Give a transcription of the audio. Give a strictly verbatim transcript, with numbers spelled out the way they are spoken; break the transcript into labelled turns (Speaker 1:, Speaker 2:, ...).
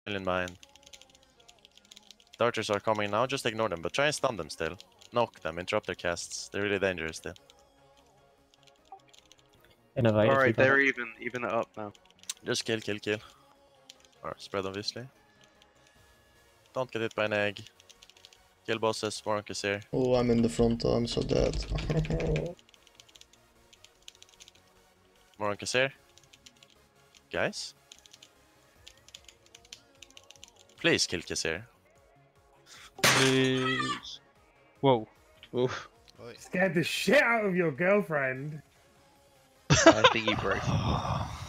Speaker 1: Million behind. The archers are coming now, just ignore them, but try and stun them still. Knock them, interrupt their casts. They're really dangerous still.
Speaker 2: Alright, they're even, even it up now.
Speaker 1: Just kill, kill, kill. Or spread obviously. Don't get hit by an egg. Kill bosses, Moronk is here.
Speaker 3: Oh, I'm in the front, I'm so dead.
Speaker 1: Moronk is here. Guys? Please kill Kisir.
Speaker 4: Please. Whoa. Oof.
Speaker 5: Scared the shit out of your girlfriend.
Speaker 2: I think he broke.